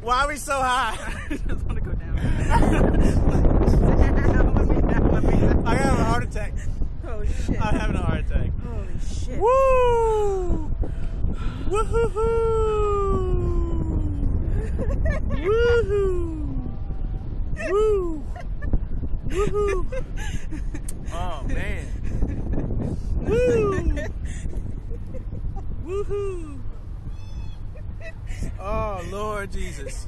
Why are we so high? I just want to go down. I have a heart attack. Oh shit. I'm having a heart attack. Holy shit. Woo! Woo-hoo-hoo! Woo-hoo! Woo! Woo-hoo! Oh man! Woo! Woo-hoo! Oh Lord Jesus!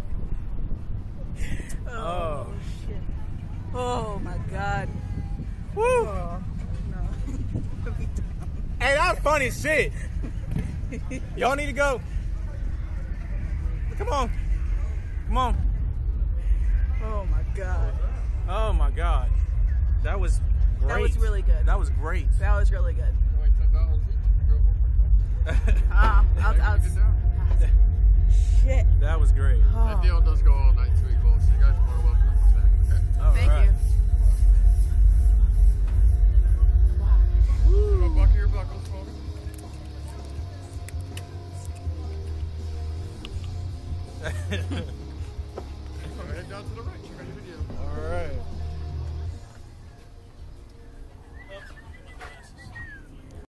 Oh shit. Oh my God. Woo! Oh no. Hey, that was funny as shit. Y'all need to go. Come on. Come on. Oh my God. Oh my God. That was great. That was really good. That was great. That was really good. Wait, $10 each. I'll shit. That was great. That deal does go all night, so you guys are more welcome to come back, okay? All Thank right. you. Go buckle your buckles for me. All right, head down to the right. You're ready to do. All right.